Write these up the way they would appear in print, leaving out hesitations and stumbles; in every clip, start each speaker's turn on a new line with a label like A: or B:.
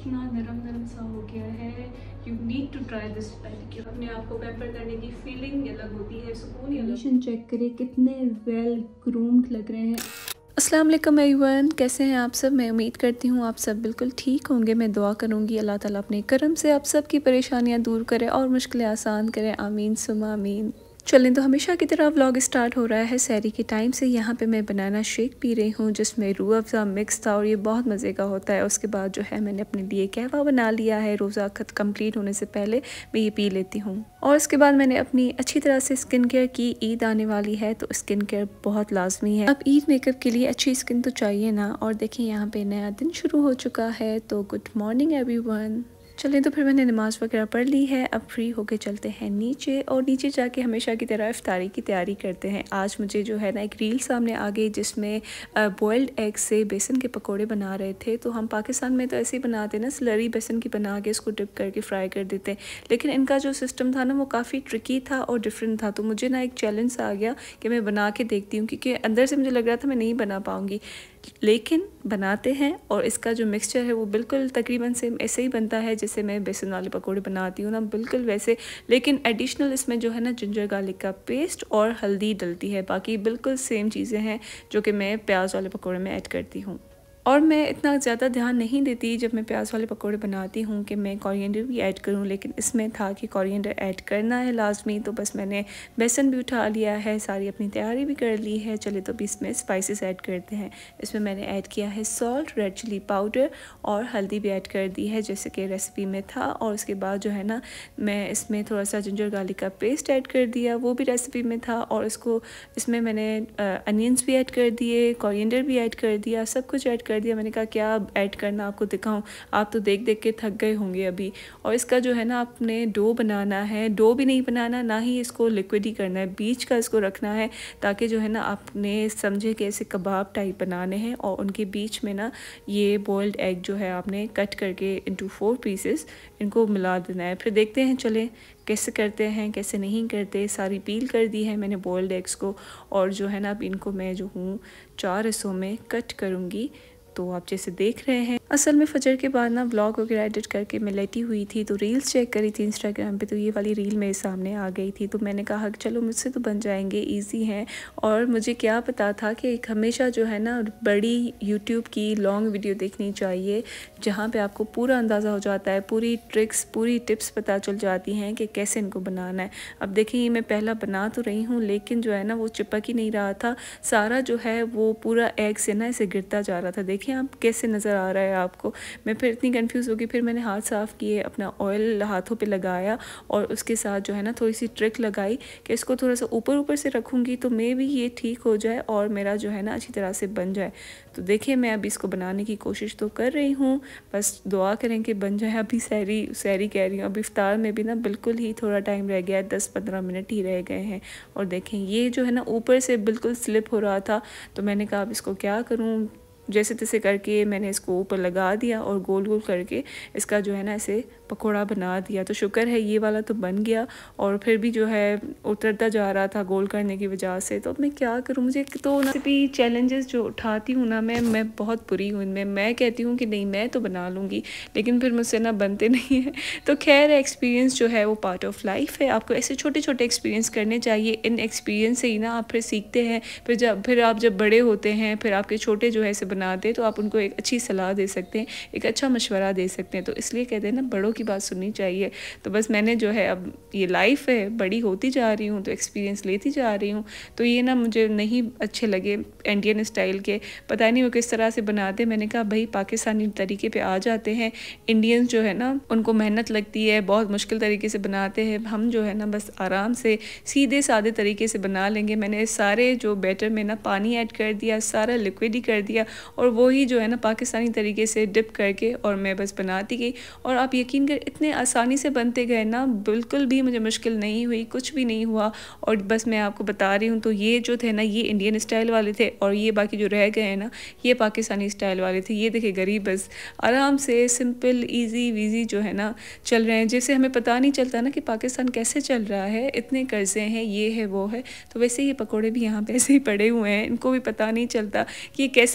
A: इतना नरम नरम सा हो गया है। You need to try this pedicure. अपने आप को पैम्पर करने की फीलिंग अलग होती है, सुकून ही अलग। कंडीशन चेक करें कितने वेल ग्रूम्ड लग रहे हैं। अस्सलाम वालेकुम एवरीवन, कैसे हैं आप सब। मैं उम्मीद करती हूँ आप सब बिल्कुल ठीक होंगे। मैं दुआ करूँगी अल्लाह ताला अपने करम से आप सब की परेशानियाँ दूर करे और मुश्किलें आसान करे। आमीन सुमा आमीन। चलें तो हमेशा की तरह व्लॉग स्टार्ट हो रहा है सहरी के टाइम से। यहाँ पे मैं बनाना शेक पी रही हूँ जिसमें रूह अफ़ज़ा मिक्स था और ये बहुत मज़े का होता है। उसके बाद जो है मैंने अपने लिए कहवा बना लिया है। रोज़ा खत कंप्लीट होने से पहले मैं ये पी लेती हूँ। और उसके बाद मैंने अपनी अच्छी तरह से स्किन केयर की। ईद आने वाली है तो स्किन केयर बहुत लाजमी है। अब ईद मेकअप के लिए अच्छी स्किन तो चाहिए ना। और देखिए यहाँ पे नया दिन शुरू हो चुका है, तो गुड मॉर्निंग एवरीवन। चलें तो फिर मैंने नमाज़ वगैरह पढ़ ली है। अब फ्री होके चलते हैं नीचे और नीचे जाके हमेशा की तरह इफ्तारी की तैयारी करते हैं। आज मुझे जो है ना एक रील सामने आ गई जिसमें बॉइल्ड एग से बेसन के पकोड़े बना रहे थे। तो हम पाकिस्तान में तो ऐसे ही बनाते ना, स्लरी बेसन की बना के इसको डिप करके फ्राई कर देते हैं। लेकिन इनका जो सिस्टम था ना वो काफ़ी ट्रिकी था और डिफरेंट था। तो मुझे ना एक चैलेंज आ गया कि मैं बना के देखती हूँ, क्योंकि अंदर से मुझे लग रहा था मैं नहीं बना पाऊँगी, लेकिन बनाते हैं। और इसका जो मिक्सचर है वो बिल्कुल तकरीबन सेम ऐसे ही बनता है जैसे मैं बेसन वाले पकोड़े बनाती हूँ ना, बिल्कुल वैसे। लेकिन एडिशनल इसमें जो है ना जिंजर गार्लिक का पेस्ट और हल्दी डलती है। बाकी बिल्कुल सेम चीज़ें हैं जो कि मैं प्याज वाले पकोड़े में ऐड करती हूँ। और मैं इतना ज़्यादा ध्यान नहीं देती जब मैं प्याज वाले पकोड़े बनाती हूँ कि मैं कोरिएंडर भी ऐड करूँ, लेकिन इसमें था कि कोरिएंडर ऐड करना है लाजमी। तो बस मैंने बेसन भी उठा लिया है, सारी अपनी तैयारी भी कर ली है। चले तो भी इसमें स्पाइसेस ऐड करते हैं। इसमें मैंने ऐड किया है सॉल्ट, रेड चिली पाउडर और हल्दी भी ऐड कर दी है जैसे कि रेसिपी में था। और उसके बाद जो है ना मैं इसमें थोड़ा सा जिंजर गार्लिक का पेस्ट ऐड कर दिया, वो भी रेसिपी में था। और इसमें मैंने अनियंस भी ऐड कर दिए, कोरिएंडर भी ऐड कर दिया, सब कुछ ऐड कर दिया। मैंने कहा क्या ऐड करना आपको दिखाऊं, आप तो देख देख के थक गए होंगे अभी। और इसका जो है ना आपने डो बनाना है, डो भी नहीं बनाना, ना ही इसको लिक्विड ही करना है, बीच का इसको रखना है ताकि जो है ना आपने समझे कि ऐसे कबाब टाइप बनाने हैं। और उनके बीच में ना ये बॉइल्ड एग जो है आपने कट करके इंटू 4 पीसेस इनको मिला देना है। फिर देखते हैं चले कैसे करते हैं कैसे नहीं करते। सारी पील कर दी है मैंने बॉइल्ड एग्स को। और जो है ना अब इनको मैं जो हूँ 4 हिस्सों में कट करूँगी। तो आप जैसे देख रहे हैं, असल में फजर के बाद ना व्लॉग वगैरह एडिट करके मैं लेटी हुई थी तो रील्स चेक करी थी इंस्टाग्राम पे। तो ये वाली रील मेरे सामने आ गई थी तो मैंने कहा कि चलो मुझसे तो बन जाएंगे, इजी हैं। और मुझे क्या पता था कि एक हमेशा जो है ना बड़ी यूट्यूब की लॉन्ग वीडियो देखनी चाहिए जहाँ पे आपको पूरा अंदाज़ा हो जाता है, पूरी ट्रिक्स पूरी टिप्स पता चल जाती हैं कि कैसे इनको बनाना है। अब देखिए ये मैं पहला बना तो रही हूँ लेकिन जो है ना वो चिपक ही नहीं रहा था, सारा जो है वो पूरा एग से ना ऐसे गिरता जा रहा था। देखिए आप कैसे नज़र आ रहा है आपको। मैं फिर इतनी कंफ्यूज हो गई, फिर मैंने हाथ साफ़ किए, अपना ऑयल हाथों पे लगाया और उसके साथ जो है ना थोड़ी सी ट्रिक लगाई कि इसको थोड़ा सा ऊपर ऊपर से रखूँगी तो मे भी ये ठीक हो जाए और मेरा जो है ना अच्छी तरह से बन जाए। तो देखिए मैं अभी इसको बनाने की कोशिश तो कर रही हूँ, बस दुआ करें कि बन जाए। अभी सहरी कह रही हूँ, अभी इफ्तार में भी ना बिल्कुल ही थोड़ा टाइम रह गया है, 10-15 मिनट ही रह गए हैं। और देखें ये जो है ना ऊपर से बिल्कुल स्लिप हो रहा था तो मैंने कहा अब इसको क्या करूँ, जैसे तैसे करके मैंने इसको ऊपर लगा दिया और गोल गोल करके इसका जो है ना ऐसे पकोड़ा बना दिया। तो शुक्र है ये वाला तो बन गया और फिर भी जो है उतरता जा रहा था गोल करने की वजह से। तो अब मैं क्या करूँ, मुझे तो ना भी चैलेंजेस जो उठाती हूँ ना मैं बहुत बुरी हूँ इनमें। मैं कहती हूँ कि नहीं मैं तो बना लूँगी लेकिन फिर मुझसे ना बनते नहीं हैं। तो खैर एक्सपीरियंस जो है वो पार्ट ऑफ लाइफ है, आपको ऐसे छोटे छोटे एक्सपीरियंस करने चाहिए। इन एक्सपीरियंस से ही ना आप फिर सीखते हैं। फिर आप जब बड़े होते हैं फिर आपके छोटे जो है ऐसे बनाते तो आप उनको एक अच्छी सलाह दे सकते हैं, एक अच्छा मशवरा दे सकते हैं। तो इसलिए कहते हैं ना बड़ों की बात सुननी चाहिए। तो बस मैंने जो है अब ये लाइफ है, बड़ी होती जा रही हूँ तो एक्सपीरियंस लेती जा रही हूँ। तो ये ना मुझे नहीं अच्छे लगे इंडियन स्टाइल के, पता नहीं वो किस तरह से बनाते। मैंने कहा भाई पाकिस्तानी तरीके पे आ जाते हैं। इंडियंस जो है ना उनको मेहनत लगती है, बहुत मुश्किल तरीके से बनाते हैं। हम जो है ना बस आराम से सीधे सादे तरीके से बना लेंगे। मैंने सारे जो बैटर में ना पानी ऐड कर दिया, सारा लिक्विड ही कर दिया और वही जो है ना पाकिस्तानी तरीके से डिप करके और मैं बस बनाती गई। और आप यकीन कर इतने आसानी से बनते गए ना, बिल्कुल भी मुझे मुश्किल नहीं हुई, कुछ भी नहीं हुआ। और बस मैं आपको बता रही हूँ तो ये जो थे ना ये इंडियन स्टाइल वाले थे और ये बाकी जो रह गए हैं ना ये पाकिस्तानी स्टाइल वाले थे। ये देखिए गरीब बस आराम से सिंपल ईजी वीजी जो है ना चल रहे हैं, जैसे हमें पता नहीं चलता ना कि पाकिस्तान कैसे चल रहा है, इतने कर्जे हैं, ये है वो है। तो वैसे ये पकौड़े भी यहाँ पे ऐसे ही पड़े हुए हैं, इनको भी पता नहीं चलता कि ये कैसे बन गए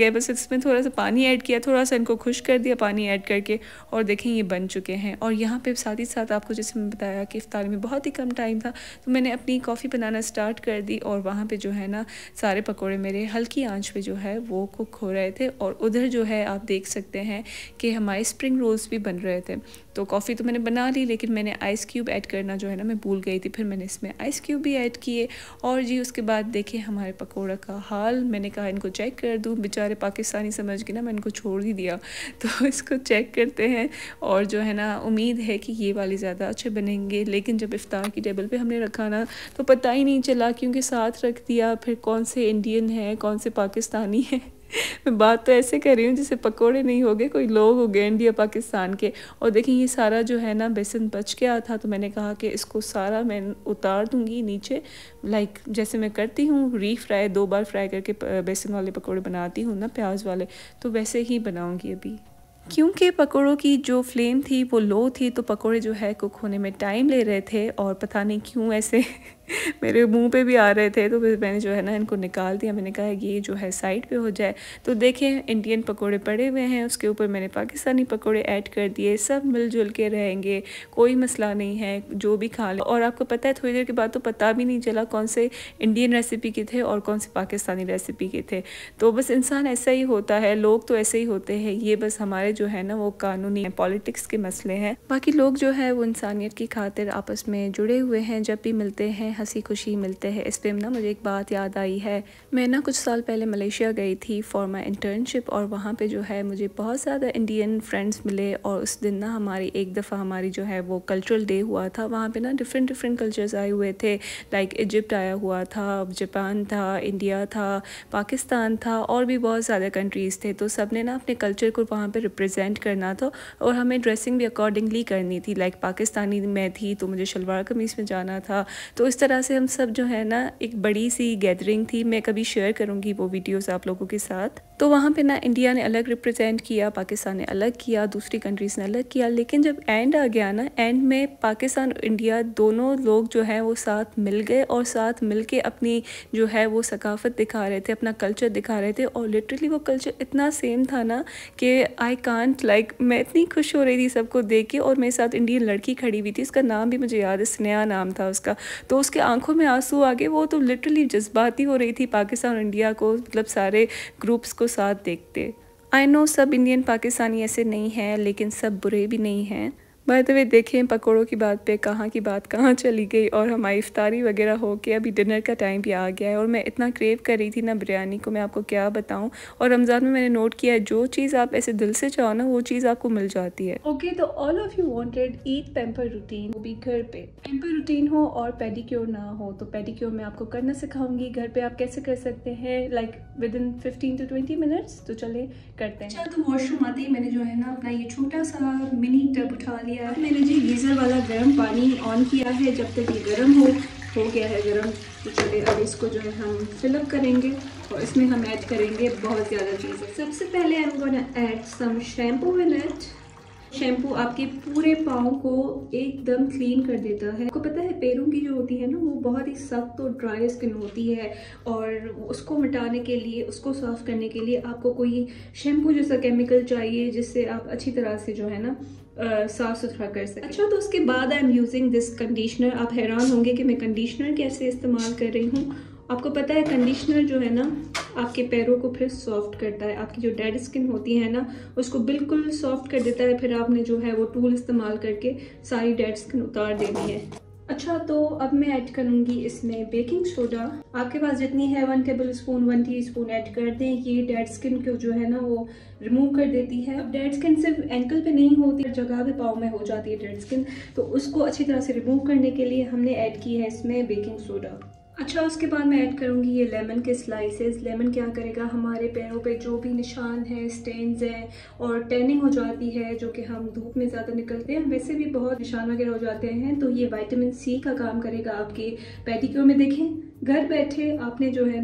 A: है, बस इसमें थोड़ा सा पानी ऐड किया, थोड़ा सा इनको खुश कर दिया पानी ऐड करके, और देखें ये बन चुके हैं। और यहाँ पे साथ ही साथ आपको जैसे मैं बताया कि इफ्तार में बहुत ही कम टाइम था, तो मैंने अपनी कॉफ़ी बनाना स्टार्ट कर दी। और वहाँ पे जो है ना सारे पकोड़े मेरे हल्की आंच पे जो है वो कुक हो रहे थे। और उधर जो है आप देख सकते हैं कि हमारे स्प्रिंग रोल्स भी बन रहे थे। तो कॉफ़ी तो मैंने बना ली, लेकिन मैंने आइस क्यूब ऐड करना जो है ना मैं भूल गई थी, फिर मैंने इसमें आइस क्यूब भी ऐड किए। और जी उसके बाद देखिए हमारे पकोड़ा का हाल, मैंने कहा इनको चेक कर दूँ, बेचारे पाकिस्तानी समझ के ना मैं इनको छोड़ ही दिया। तो इसको चेक करते हैं, और जो है ना उम्मीद है कि ये वाले ज़्यादा अच्छे बनेंगे। लेकिन जब इफ्तार की टेबल पे हमने रखा ना तो पता ही नहीं चला, क्योंकि साथ रख दिया, फिर कौन से इंडियन है कौन से पाकिस्तानी है। मैं बात तो ऐसे कर रही हूँ जैसे पकोड़े नहीं हो गए, कोई लोग हो गए इंडिया पाकिस्तान के। और देखिए ये सारा जो है ना बेसन बच गया था, तो मैंने कहा कि इसको सारा मैं उतार दूँगी नीचे, लाइक जैसे मैं करती हूँ री-फ्राई, 2 बार फ्राई करके बेसन वाले पकोड़े बनाती हूँ ना प्याज वाले, तो वैसे ही बनाऊँगी अभी। क्योंकि पकोड़ों की जो फ्लेम थी वो लो थी, तो पकोड़े जो है कुक होने में टाइम ले रहे थे, और पता नहीं क्यों ऐसे मेरे मुंह पे भी आ रहे थे। तो फिर मैंने जो है ना इनको निकाल दिया, मैंने कहा ये जो है साइड पे हो जाए। तो देखें इंडियन पकोड़े पड़े हुए हैं, उसके ऊपर मैंने पाकिस्तानी पकोड़े ऐड कर दिए, सब मिलजुल के रहेंगे, कोई मसला नहीं है, जो भी खा ले। और आपको पता है थोड़ी देर के बाद तो पता भी नहीं चला कौन से इंडियन रेसिपी के थे और कौन से पाकिस्तानी रेसिपी के थे। तो बस इंसान ऐसा ही होता है, लोग तो ऐसे ही होते हैं, ये बस हमारे जो है ना वो कानूनी पॉलिटिक्स के मसले हैं। बाकी लोग जो है वो इंसानियत की खातिर आपस में जुड़े हुए हैं, जब भी मिलते हैं हंसी खुशी मिलते हैं। इस पे ना मुझे एक बात याद आई है, मैं ना कुछ साल पहले मलेशिया गई थी फॉर माई इंटर्नशिप, और वहाँ पे जो है मुझे बहुत ज़्यादा इंडियन फ्रेंड्स मिले। और उस दिन ना हमारी एक दफ़ा हमारी जो है वो कल्चरल डे हुआ था, वहाँ पे ना डिफरेंट कल्चर्स आए हुए थे, लाइक इजिप्ट आया हुआ था, जापान था, इंडिया था, पाकिस्तान था, और भी बहुत ज़्यादा कंट्रीज़ थे। तो सब ने ना अपने कल्चर को वहाँ पर रिप्रेजेंट करना था, और हमें ड्रेसिंग भी अकॉर्डिंगली करनी थी। लाइक पाकिस्तानी मैं थी तो मुझे शलवार कमीज़ में जाना था। तो इस तरह से हम सब जो है ना एक बड़ी सी गैदरिंग थी, मैं कभी शेयर करूँगी वो वीडियोस आप लोगों के साथ। तो वहाँ पे ना इंडिया ने अलग रिप्रेजेंट किया, पाकिस्तान ने अलग किया, दूसरी कंट्रीज़ ने अलग किया। लेकिन जब एंड आ गया ना, एंड में पाकिस्तान और इंडिया दोनों लोग जो है वो साथ मिल गए, और साथ मिल के अपनी जो है वो सकाफत दिखा रहे थे, अपना कल्चर दिखा रहे थे। और लिटरली वो कल्चर इतना सेम था ना कि आई कांट, लाइक मैं इतनी खुश हो रही थी सबको देख के। और मेरे साथ इंडियन लड़की खड़ी हुई थी, उसका नाम भी मुझे याद है, स्नेहा नाम था उसका। तो उसके आंखों में आंसू आ गए, वो तो लिटरली जज्बाती हो रही थी पाकिस्तान और इंडिया को, मतलब सारे ग्रुप्स को साथ देखते। आई नो सब इंडियन पाकिस्तानी ऐसे नहीं हैं, लेकिन सब बुरे भी नहीं हैं। बाय द वे देखें पकोड़ों की बात पे कहाँ की बात कहाँ चली गई, और हमारी इफ्तारी वगैरह हो के अभी डिनर का टाइम भी आ गया है। और मैं इतना क्रेव कर रही थी ना बिरयानी को, मैं आपको क्या बताऊं। और रमज़ान में मैंने नोट किया है जो चीज़ आप ऐसे दिल से चाहो ना वो चीज़ आपको मिल जाती है। ओके, तो all of you wanted eat pamper routine, वो भी घर पे। पैम्पर रूटीन हो और पेडिक्योर ना हो, तो पेडिक्योर मैं आपको करना सिखाऊंगी घर पे, आप कैसे कर सकते हैं, like within 15 to 20 minutes. तो चले करते हैं। अच्छा, तो वॉशरूम आते ही मैंने जो है ना अपना ये छोटा सा मिनी टब उठा लिया। मैंने जी गीज़र वाला गर्म पानी ऑन किया है, जब तक ये गर्म हो गया है गर्म। तो चलिए अब इसको जो है हम फिलअप करेंगे, और इसमें हम ऐड करेंगे बहुत ज़्यादा चीज़ें। सबसे पहले I am gonna add some shampoo in it. Shampoo आपके पूरे पाँव को एकदम क्लीन कर देता है। आपको पता है पैरों की जो होती है ना वो बहुत ही सख्त और ड्राई स्किन होती है, और उसको मिटाने के लिए, उसको साफ करने के लिए आपको कोई शैम्पू जैसा केमिकल चाहिए, जिससे आप अच्छी तरह से जो है ना साफ़ सुथरा कर सकें। अच्छा, तो उसके बाद I am using this conditioner. आप हैरान होंगे कि मैं कंडीशनर कैसे इस्तेमाल कर रही हूँ। आपको पता है कंडीशनर जो है ना आपके पैरों को फिर सॉफ्ट करता है, आपकी जो डेड स्किन होती है ना उसको बिल्कुल सॉफ्ट कर देता है। फिर आपने जो है वो टूल इस्तेमाल करके सारी डेड स्किन उतार देनी है। अच्छा, तो अब मैं ऐड करूँगी इसमें बेकिंग सोडा। आपके पास जितनी है 1 टेबल स्पून 1 टीस्पून ऐड कर दें। ये डेड स्किन को जो है ना वो रिमूव कर देती है। अब डेड स्किन सिर्फ एंकल पे नहीं होती, जगह पे पाँव में हो जाती है डेड स्किन, तो उसको अच्छी तरह से रिमूव करने के लिए हमने ऐड की है इसमें बेकिंग सोडा। अच्छा, उसके बाद मैं ऐड करूँगी ये लेमन के स्लाइसेस। लेमन क्या करेगा, हमारे पैरों पे जो भी निशान है, स्टेन्स हैं और टैनिंग हो जाती है, जो कि हम धूप में ज़्यादा निकलते हैं, वैसे भी बहुत निशान वगैरह हो जाते हैं, तो ये विटामिन सी का काम करेगा आपके पेडिक्योर में। देखें घर बैठे आपने जो है ना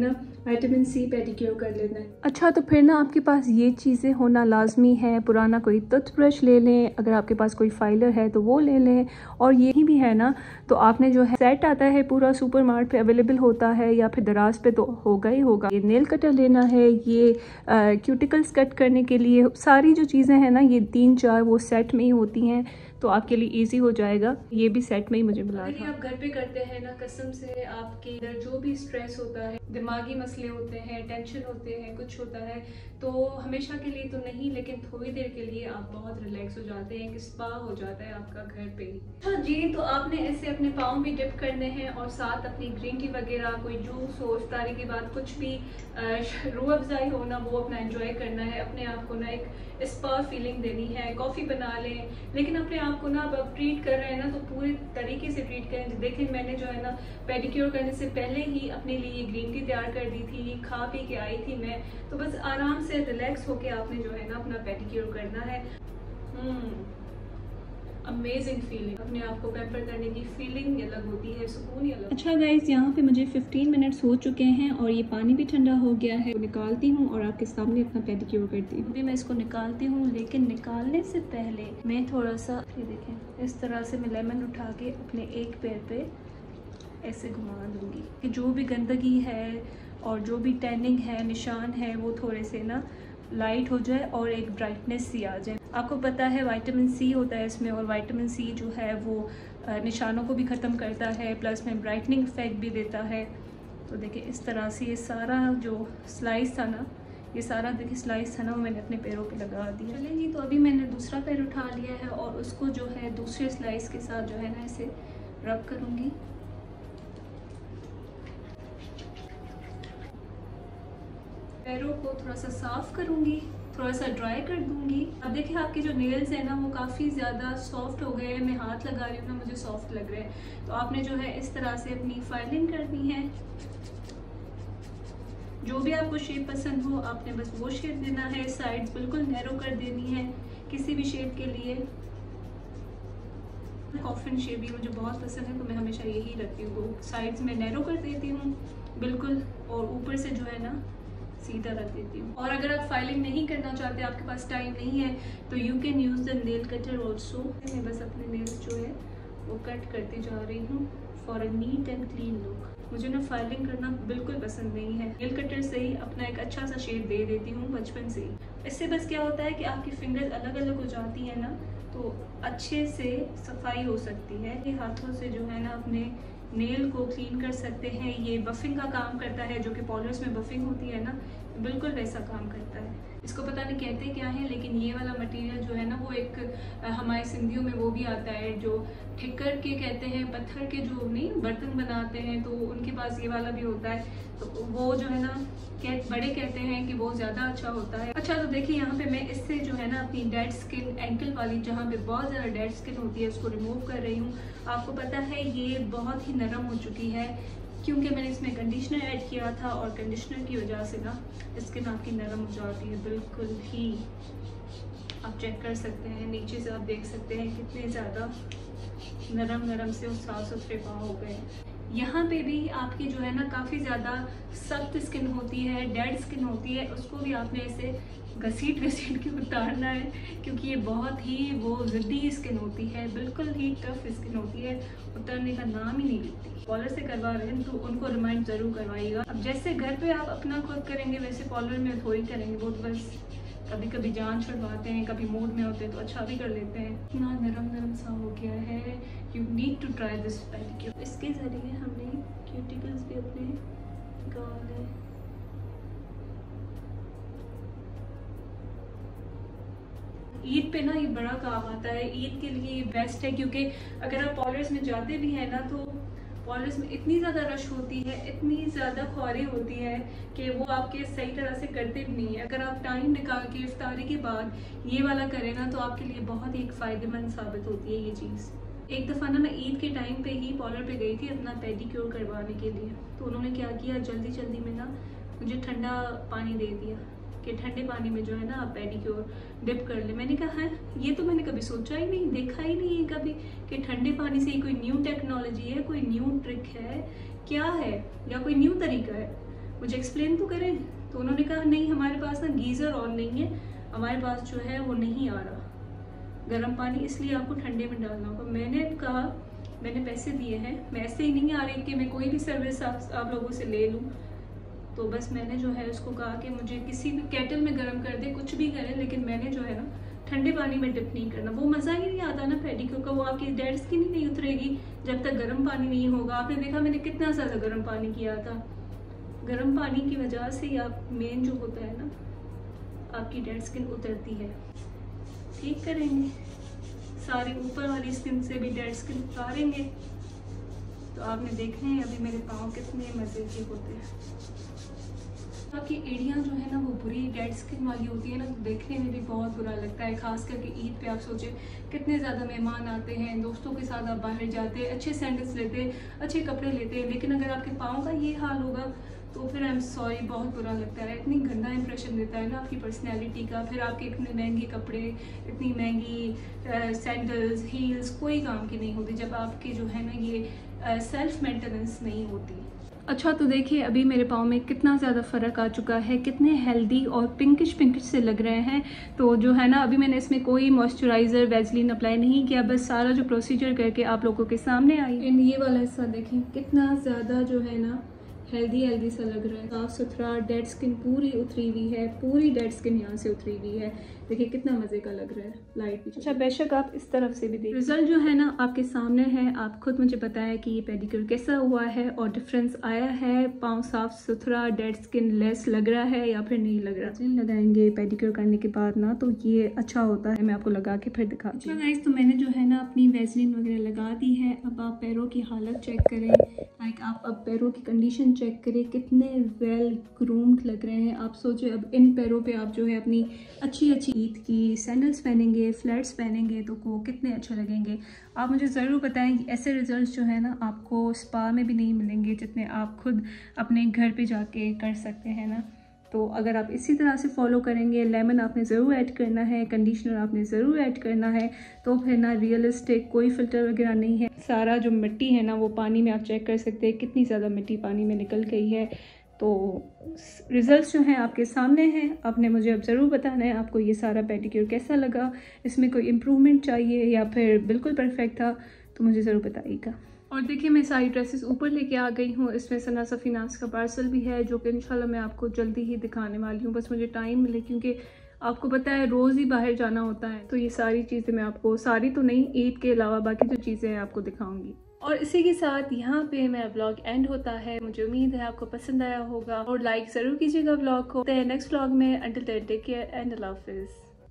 A: विटामिन सी पेडिक्योर कर लेना है। अच्छा, तो फिर ना आपके पास ये चीज़ें होना लाजमी है। पुराना कोई टूथब्रश ले लें, अगर आपके पास कोई फाइलर है तो वो ले लें, और यही भी है ना तो आपने जो है सेट आता है पूरा सुपरमार्केट पे अवेलेबल होता है, या फिर दराज पे तो होगा ही होगा। ये नेल कटर लेना है, ये क्यूटिकल्स कट करने के लिए सारी जो चीज़ें हैं ना ये 3-4 वो सेट में ही होती हैं, तो आपके लिए इजी हो जाएगा। ये भी सेट में ही मुझे मिला था। आप घर पे करते हैं ना, कसम से आपके अंदर जो भी स्ट्रेस होता है, दिमागी मसले होते हैं, टेंशन होते हैं, कुछ होता है, तो हमेशा के लिए तो नहीं लेकिन थोड़ी देर के लिए आप बहुत रिलैक्स हो जाते हैं, कि स्पा हो जाता है आपका घर पे ही। हाँ जी, तो आपने ऐसे अपने पाँव भी डिप करने हैं और साथ अपनी ग्रीन टी वगैरह, कोई जूस हो, इफ्तारी के बाद कुछ भी रूह अफ़ज़ाई हो ना, वो अपना एंजॉय करना है। अपने आप को ना एक स्पा फीलिंग देनी है। कॉफ़ी बना लें, लेकिन अपने आप को ना अब ट्रीट कर रहे हैं ना तो पूरे तरीके से ट्रीट करें। देखें, मैंने जो है ना पेडिक्योर करने से पहले ही अपने लिए ग्रीन टी तैयार कर दी थी, खा पी के आई थी मैं, तो बस आराम से रिलैक्स होके आपने जो है ना अपना पेडिक्योर करना है। अमेजिंग फीलिंग, अपने आप को पैम्पर करने की फीलिंग अलग होती है, सुकून ही अलग। अच्छा गाइस, यहाँ पे मुझे 15 मिनट्स हो चुके हैं और ये पानी भी ठंडा हो गया है। निकालती हूँ और आपके सामने अपना पेडिक्योर करती हूँ। अभी मैं इसको निकालती हूँ, लेकिन निकालने से पहले मैं थोड़ा सा, ये देखें, इस तरह से मैं लेमन उठा के अपने एक पैर पे ऐसे घुमा दूँगी कि जो भी गंदगी है और जो भी टैनिंग है, निशान है, वो थोड़े से ना लाइट हो जाए और एक ब्राइटनेस सी आ जाए। आपको पता है विटामिन सी होता है इसमें, और विटामिन सी जो है वो निशानों को भी ख़त्म करता है, प्लस में ब्राइटनिंग इफेक्ट भी देता है। तो देखिए इस तरह से ये सारा जो स्लाइस था ना, ये सारा देखिए स्लाइस था ना, वो मैंने अपने पैरों पे लगा दिया। चलेंगी, तो अभी मैंने दूसरा पैर उठा लिया है और उसको जो है दूसरे स्लाइस के साथ जो है ना इसे रब करूँगी। पैरों को थोड़ा सा साफ करूँगी, थोड़ा सा ड्राई कर दूँगी। अब देखिए आपके जो नेल्स हैं ना वो काफ़ी ज़्यादा सॉफ्ट हो गए हैं। मैं हाथ लगा रही हूँ ना, मुझे सॉफ्ट लग रहे हैं। तो आपने जो है इस तरह से अपनी फाइलिंग करनी है। जो भी आपको शेप पसंद हो आपने बस वो शेप देना है। साइड्स बिल्कुल नैरो कर देनी है किसी भी शेप के लिए। कॉफिन शेप भी मुझे बहुत पसंद है, तो मैं हमेशा यही रखती हूँ। साइड्स में नैरो कर देती हूँ बिल्कुल, और ऊपर से जो है ना सीधा रख देती हूँ। और अगर आप फाइलिंग नहीं करना चाहते, आपके पास टाइम नहीं है, तो you can use the nail cutter also. मैं बस अपने नेल्स जो है वो कट करती जा रही हूँ for a neat and clean look. मुझे ना फाइलिंग करना बिल्कुल पसंद नहीं है। नेल कटर से ही अपना एक अच्छा सा शेप दे देती हूँ बचपन से ही। इससे बस क्या होता है कि आपकी फिंगर्स अलग अलग हो जाती है ना, तो अच्छे से सफाई हो सकती है। ये हाथों से जो है ना अपने नेल को क्लीन कर सकते हैं। ये बफिंग का काम करता है, जो कि पॉलिश में बफिंग होती है ना, बिल्कुल वैसा काम करता है। इसको पता नहीं कहते क्या है, लेकिन ये वाला मटेरियल जो है ना वो एक हमारे सिंधियों में वो भी आता है, जो ठिक्कर के कहते हैं, पत्थर के जो नहीं बर्तन बनाते हैं, तो उनके पास ये वाला भी होता है। तो वो जो है ना बड़े कहते हैं कि वो ज़्यादा अच्छा होता है। अच्छा, तो देखिए यहाँ पे मैं इससे जो है ना अपनी डेड स्किन, एंकल वाली जहाँ पे बहुत ज़्यादा डेड स्किन होती है, उसको रिमूव कर रही हूँ। आपको पता है ये बहुत ही नरम हो चुकी है, क्योंकि मैंने इसमें कंडीशनर ऐड किया था, और कंडीशनर की वजह से ना स्किन आपकी नरम हो जाती है बिल्कुल ही। आप चेक कर सकते हैं, नीचे से आप देख सकते हैं कितने ज़्यादा नरम नरम से और साफ सुथरे पाँव हो गए। यहाँ पे भी आपकी जो है ना काफ़ी ज़्यादा सख्त स्किन होती है, डेड स्किन होती है, उसको भी आपने ऐसे घसीट घसीट के उतारना है, क्योंकि ये बहुत ही वो ज़िद्दी स्किन होती है, बिल्कुल ही टफ स्किन होती है, उतरने का नाम ही नहीं लेती। पॉलर से करवा रहे हैं तो उनको रिमाइंड ज़रूर करवाइएगा। अब जैसे घर पे आप अपना खुद करेंगे वैसे पॉलर में थोड़ी करेंगे, वो तो बस कभी कभी जान छुड़वाते हैं, कभी मूड में होते हैं तो अच्छा भी कर लेते हैं। इतना नरम नरम सा हो गया है, you need to try this pedicure. इसके ज़रिए हमने क्यूटिकल्स भी अपने निकाले। ईद पे ना ये बड़ा काम आता है, ईद के लिए ये बेस्ट है, क्योंकि अगर आप पॉलर्स में जाते भी हैं ना तो पॉलर्स में इतनी ज़्यादा रश होती है, इतनी ज़्यादा ख्वारी होती है कि वो आपके सही तरह से करते भी नहीं है। अगर आप टाइम निकाल के इफ्तारी के बाद ये वाला करें ना तो आपके लिए बहुत ही एक फ़ायदेमंद साबित होती है ये चीज़। एक दफ़ा ना मैं ईद के टाइम पे ही पॉलर पे गई थी अपना पेडिक्योर करवाने के लिए, तो उन्होंने क्या किया, जल्दी जल्दी में ना मुझे ठंडा पानी दे दिया कि ठंडे पानी में जो है ना आप पेडिक्योर डिप कर ले। मैंने कहा है ये तो मैंने कभी सोचा ही नहीं, देखा ही नहीं है कभी कि ठंडे पानी से कोई न्यू टेक्नोलॉजी है, कोई न्यू ट्रिक है, क्या है, या कोई न्यू तरीका है। मुझे एक्सप्लेन तो करें। तो उन्होंने कहा नहीं, हमारे पास ना गीज़र ऑन नहीं है, हमारे पास जो है वो नहीं आ रहा गर्म पानी, इसलिए आपको ठंडे में डालना होगा। मैंने कहा मैंने पैसे दिए हैं, मैं ऐसे ही नहीं आ रही कि मैं कोई भी सर्विस आप लोगों से ले लूँ। तो बस मैंने जो है उसको कहा कि मुझे किसी भी केटल में गर्म कर दे, कुछ भी करें, लेकिन मैंने जो है ना ठंडे पानी में डिप नहीं करना। वो मज़ा ही नहीं आता ना पेडिक्योर का, वो आपकी डेड स्किन ही नहीं उतरेगी जब तक गर्म पानी नहीं होगा। आपने देखा मैंने कितना ज़्यादा गर्म पानी किया था। गर्म पानी की वजह से ही आप मेन जो होता है ना आपकी डेड स्किन उतरती है। ठीक करेंगे, सारी ऊपर वाली स्किन से भी डेड स्किन उतारेंगे। तो आपने देखने हैं अभी मेरे पाँव कितने मज़े के होते हैं। आपकी एड़ियाँ जो है ना वो बुरी डेड स्किन वाली होती है ना, तो देखने में भी बहुत बुरा लगता है। खास करके ईद पे आप सोचे कितने ज़्यादा मेहमान आते हैं, दोस्तों के साथ आप बाहर जाते हैं, अच्छे सैंडल्स लेते हैं, अच्छे कपड़े लेते हैं, लेकिन अगर आपके पाँव का ये हाल होगा तो फिर आई एम सॉरी, बहुत बुरा लगता है। इतनी गंदा इंप्रेशन देता है ना आपकी पर्सनैलिटी का। फिर आपके इतने महंगे कपड़े, इतनी महंगी सैंडल्स, हील्स कोई काम की नहीं होती जब आपके जो है ना ये सेल्फ मेंटेनेंस नहीं होती। अच्छा, तो देखिए अभी मेरे पाँव में कितना ज़्यादा फ़र्क आ चुका है, कितने हेल्दी और पिंकिश से लग रहे हैं। तो जो है ना अभी मैंने इसमें कोई मॉइस्चराइज़र वैसलीन अप्लाई नहीं किया, बस सारा जो प्रोसीजर करके आप लोगों के सामने आई। एंड ये वाला हिस्सा देखें कितना ज़्यादा जो है ना हेल्दी सा लग रहा है, साफ सुथरा। डेड स्किन पूरी उतरी हुई है, पूरी डेड स्किन यहाँ से उतरी हुई है। देखिए कितना मज़े का लग रहा है, लाइट भी। अच्छा, बेशक आप इस तरफ से भी देखिए, रिजल्ट जो है ना आपके सामने है। आप खुद मुझे बताएं कि ये पेडिक्योर कैसा हुआ है और डिफरेंस आया है, पाँव साफ सुथरा, डेड स्किन लेस लग रहा है या फिर नहीं लग रहा। जेल लगाएंगे पेडिक्योर करने के बाद ना, तो ये अच्छा होता है। मैं आपको लगा के फिर दिखाती हूँ। अच्छा गाइस, तो मैंने जो है ना अपनी वैसलीन वगैरह लगा दी है। अब आप पैरों की हालत चेक करें, लाइक आप अब पैरों की कंडीशन चेक करें, कितने वेल ग्रूम्ड लग रहे हैं। आप सोचो अब इन पैरों पे आप जो है अपनी अच्छी ईद की सैंडल्स पहनेंगे, फ्लैट्स पहनेंगे, तो वो कितने अच्छे लगेंगे। आप मुझे ज़रूर बताएं कि ऐसे रिजल्ट्स जो है ना आपको स्पा में भी नहीं मिलेंगे जितने आप खुद अपने घर पे जाके कर सकते हैं ना। तो अगर आप इसी तरह से फॉलो करेंगे, लेमन आपने ज़रूर ऐड करना है, कंडीशनर आपने ज़रूर ऐड करना है, तो फिर ना रियलिस्टिक कोई फिल्टर वगैरह नहीं है। सारा जो मिट्टी है ना वो पानी में आप चेक कर सकते हैं कितनी ज़्यादा मिट्टी पानी में निकल गई है। तो रिज़ल्ट्स जो हैं आपके सामने हैं। आपने मुझे अब ज़रूर बताना है आपको ये सारा पेडिक्योर कैसा लगा, इसमें कोई इम्प्रूवमेंट चाहिए या फिर बिल्कुल परफेक्ट था, तो मुझे ज़रूर बताइएगा। और देखिए मैं सारी ड्रेसेस ऊपर लेके आ गई हूँ। इसमें सना सफीनास का पार्सल भी है जो कि इंशाल्लाह मैं आपको जल्दी ही दिखाने वाली हूँ। बस मुझे टाइम मिले, क्योंकि आपको पता है रोज़ ही बाहर जाना होता है। तो ये सारी चीज़ें मैं आपको, सारी तो नहीं, ईद के अलावा बाकी जो चीज़ें हैं आपको दिखाऊंगी। और इसी के साथ यहाँ पे मेरा ब्लॉग एंड होता है। मुझे उम्मीद है आपको पसंद आया होगा और लाइक ज़रूर कीजिएगा ब्लॉग को। नेक्स्ट ब्लॉग में, until then take care and Allah हाफिज़।